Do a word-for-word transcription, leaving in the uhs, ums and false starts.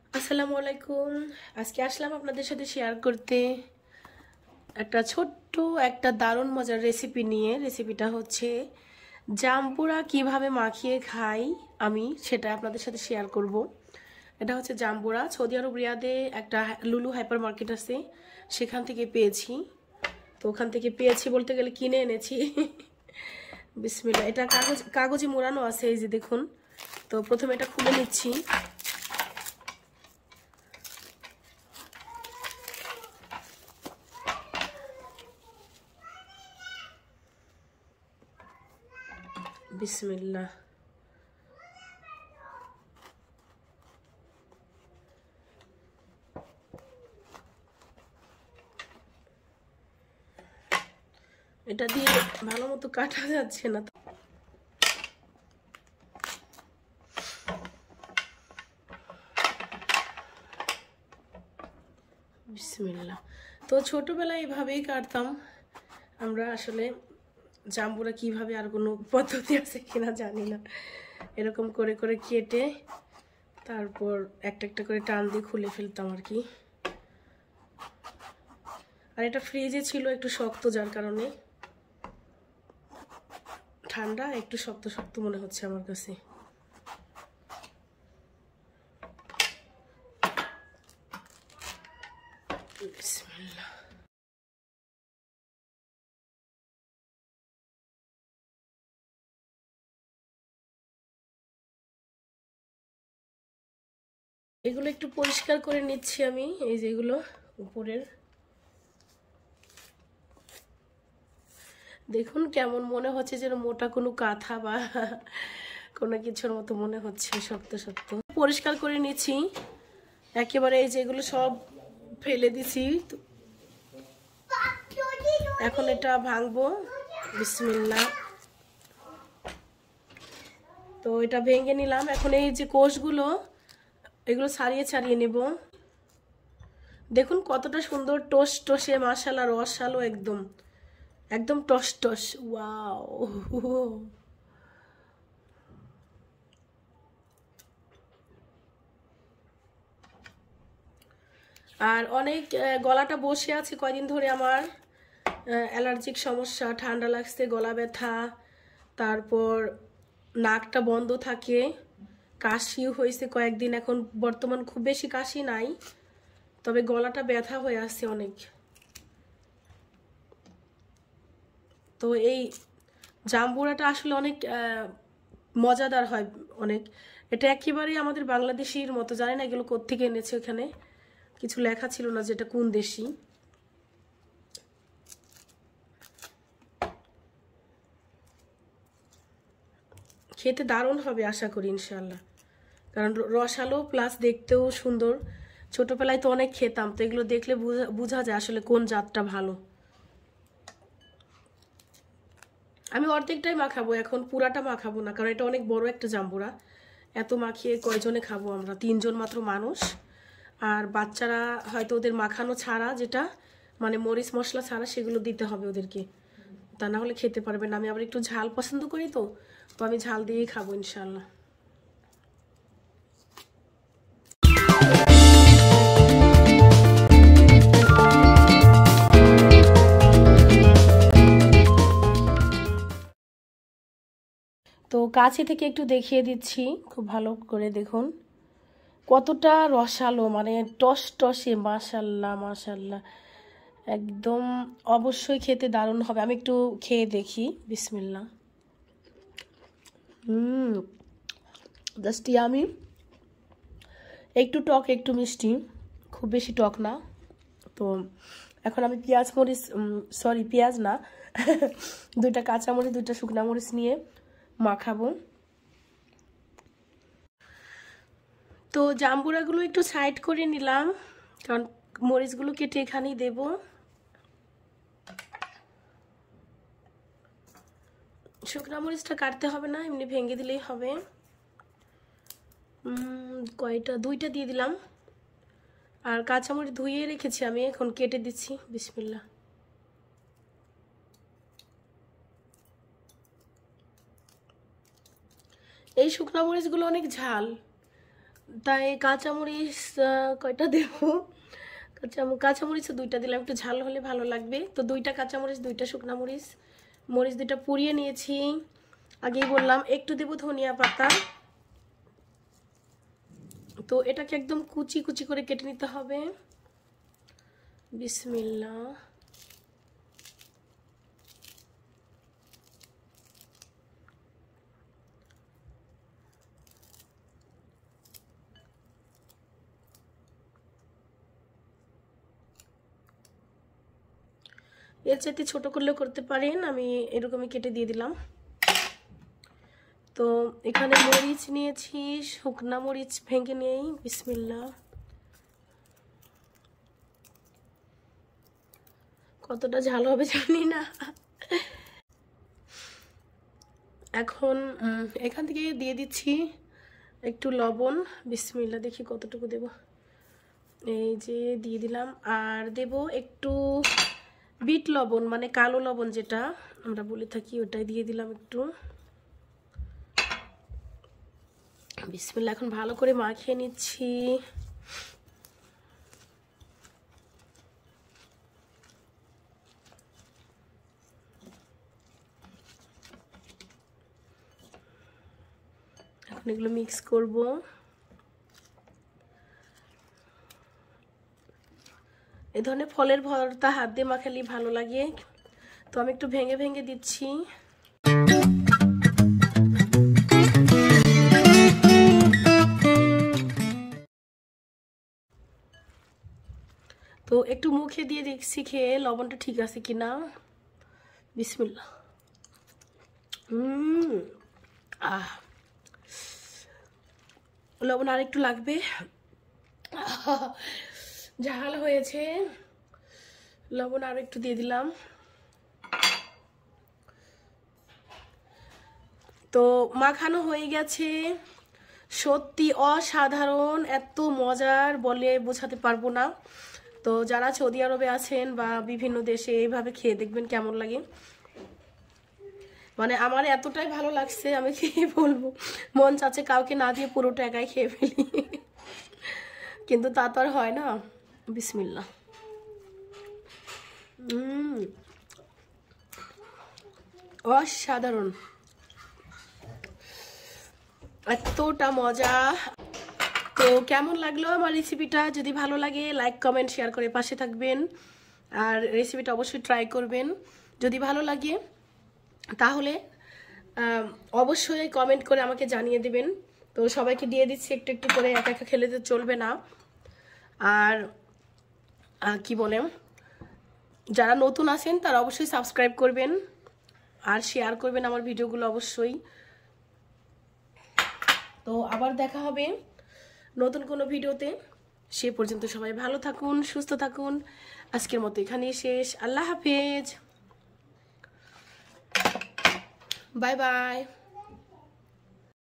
আসসালামু আলাইকুম। আজকে আসলাম আপনাদের সাথে শেয়ার করতে একটা ছোট্ট একটা দারুণ মজার রেসিপি নিয়ে। রেসিপিটা হচ্ছে জাম্বুরা কিভাবে মাখিয়ে খাই আমি, সেটা আপনাদের সাথে শেয়ার করব। এটা হচ্ছে জাম্বুরা। সৌদি আরব রিয়াদে একটা লুলু হাইপার মার্কেট আছে, সেখান থেকে পেয়েছি। তো ওখান থেকে পেয়েছি বলতে গেলে কিনে এনেছি। বিসমিল্লাহ। এটা কাগজ কাগজে মোড়ানো আছে, এই যে দেখুন। তো প্রথমে এটা খুলে নিচ্ছি। বিসমিল্লাহ। এটা দিয়ে ভালো মতো কাটা যাচ্ছে না। বিসমিল্লাহ। তো ছোটবেলায় এভাবেই কাটতাম আমরা। আসলে জাম্বুরা কিভাবে, আর কোনো পদ্ধতি আছে কিনা জানি না। এরকম করে করে কেটে তারপর একটা একটা করে টান দিয়ে খুলে ফেলতাম আর কি। আর এটা ফ্রিজে ছিল, একটু শক্ত, যার কারণে ঠান্ডা একটু শক্ত শক্ত মনে হচ্ছে আমার কাছে। বিসমিল্লাহ। এগুলো একটু পরিষ্কার করে নিচ্ছি আমি। এই যেগুলো উপরের, দেখুন কেমন মনে হচ্ছে যেন মোটা কোনো কাঁথা বা কোনো কিছুর মতো মনে হচ্ছে, শক্ত শক্ত। পরিষ্কার করে নিচ্ছি একেবারে। এই যেগুলো সব ফেলে দিছি। এখন এটা ভাঙবো। বিসমিল্লাহ। তো এটা ভেঙে নিলাম। এখন এই যে কোষগুলো, এগুলো ছাড়িয়ে ছাড়িয়ে নেব। দেখুন কতটা সুন্দর টস টসে, মাশাআল্লাহ, রসালো, একদম একদম টস টস। ওয়াও। আর অনেক গলাটা বসে আছে কয়দিন ধরে আমার। অ্যালার্জিক সমস্যা, ঠান্ডা লাগছে, গলা ব্যথা, তারপর নাকটা বন্ধ থাকে, কাশিও হয়েছে কয়েকদিন। এখন বর্তমান খুব বেশি কাশি নাই, তবে গলাটা ব্যথা হয়ে আছে অনেক। তো এই জাম্বুরাটা আসলে অনেক মজাদার হয় অনেক। এটা একেবারেই আমাদের বাংলাদেশির মতো। জানি না এগুলো কোত্থেকে এনেছে, এখানে কিছু লেখা ছিল না যেটা কোন দেশি। খেতে দারুণ হবে আশা করি ইনশাল্লাহ, কারণ রসালো প্লাস দেখতেও সুন্দর। ছোটবেলায় তো অনেক খেতাম, তো এগুলো দেখলে বোঝা যায় আসলে কোন জাতটা ভালো। আমি অর্ধেকটাই মাখাবো এখন, পুরাটা মাখাবো না, কারণ এটা অনেক বড় একটা জাম্বুরা। এত মাখিয়ে কয়জনে খাবো আমরা? তিনজন মাত্র মানুষ। আর বাচ্চারা হয়তো ওদের মাখানো ছাড়া, যেটা মানে মরিচ মশলা ছাড়া, সেগুলো দিতে হবে ওদেরকে, তা না হলে খেতে পারবে না। আমি আবার একটু ঝাল পছন্দ করি, তো তো আমি ঝাল দিয়েই খাবো ইনশাল্লাহ। তো কাছে থেকে একটু দেখিয়ে দিচ্ছি, খুব ভালো করে দেখুন কতটা রসালো, মানে টস টসে। মাশাল্লাহ মাশাল্লাহ, একদম অবশ্যই খেতে দারুণ হবে। আমি একটু খেয়ে দেখি। বিসমিল্লাহ। হুম, জাস্ট ইয়ামি। একটু টক একটু মিষ্টি, খুব বেশি টক না। তো এখন আমি পেঁয়াজ মরিচ, সরি পেঁয়াজ না, দুইটা কাঁচামরিচ, দুইটা শুকনা মরিচ নিয়ে মাখাবো। তো জাম্বুরাগুলো একটু সাইড করে নিলাম, কারণ মরিচগুলো কেটে এখানেই দেব। শুকনা মরিচটা কাটতে হবে না, এমনি ভেঙে দিলেই হবে। কয়টা, দুইটা দিয়ে দিলাম। আর কাঁচামরিচ ধুয়ে রেখেছি আমি, এখন কেটে দিচ্ছি। বিসমিল্লাহ। এই শুকনা মরিচগুলো অনেক ঝাল, তাই কাঁচামরিচ কয়টা দেব, কাঁচা কাঁচামরিচ দুইটা দিলাম, একটু ঝাল হলে ভালো লাগবে। তো দুইটা কাঁচামরিচ, দুইটা শুকনা মরিচ, মরিচ দুইটা পুড়িয়ে নিয়েছি। আগেই বললাম একটু দেব ধনিয়া পাতা। তো এটাকে একদম কুচি কুচি করে কেটে নিতে হবে। বিসমিল্লাহ। এর চাইতে ছোট করলেও করতে পারেন, আমি এরকমই কেটে দিয়ে দিলাম। তো এখানে মরিচ নিয়েছি, শুকনা মরিচ ভেঙে নেই। বিসমিল্লাহ। কতটা ঝাল হবে জানি না। এখন এখান থেকে দিয়ে দিচ্ছি একটু লবণ। বিসমিল্লাহ, দেখি কতটুকু দেব। এই যে দিয়ে দিলাম। আর দেব একটু বিট লবণ, মানে কালো লবণ যেটা আমরা বলে থাকি, ওটাই দিয়ে দিলাম একটু। বিসমিল্লাহ। এখন ভালো করে মাখিয়ে নিচ্ছি। এখন এগুলো মিক্স করব। এই ধরনের ফলের ভর্তা হাত দিয়ে মাখালেই ভালো লাগে। তো আমি একটু ভেঙে ভেঙে দিচ্ছি। তো একটু মুখে দিয়ে দেখছি খেয়ে লবণটা ঠিক আছে কিনা। বিসমিল্লাহ। হুম আহ লবণ আর একটু লাগবে, ঝাল হয়েছে। লবণ আর একটু দিয়ে দিলাম। তো মাখানো হয়ে গেছে। সত্যি অসাধারণ, এত মজার বলে বোঝাতে পারবো না। তো যারা সৌদি আরবে আছেন বা বিভিন্ন দেশে এইভাবে খেয়ে দেখবেন কেমন লাগে। মানে আমার এতটাই ভালো লাগছে, আমি কি বলবো, মন চাচ্ছে কাউকে না দিয়ে পুরোটা একাই খেয়ে ফেলি, কিন্তু তা তো আর হয় না। বিসমিল্লাহ। হুম অসাধারণ, এতটা মজা। তো কেমন লাগলো আমার রেসিপিটা? যদি ভালো লাগে লাইক কমেন্ট শেয়ার করে পাশে থাকবেন, আর রেসিপিটা অবশ্যই ট্রাই করবেন। যদি ভালো লাগে তাহলে অবশ্যই কমেন্ট করে আমাকে জানিয়ে দেবেন। তো সবাইকে দিয়ে দিচ্ছি একটু একটু করে, একা একা খেলে তো চলবে না। আর কি বলে, যারা নতুন আছেন তারা অবশ্যই সাবস্ক্রাইব করবেন আর শেয়ার করবেন আমার ভিডিওগুলো অবশ্যই। তো আবার দেখা হবে নতুন কোনো ভিডিওতে। সে পর্যন্ত সবাই ভালো থাকুন, সুস্থ থাকুন। আজকের মতো এখানেই শেষ। আল্লাহ হাফেজ, বাই বাই।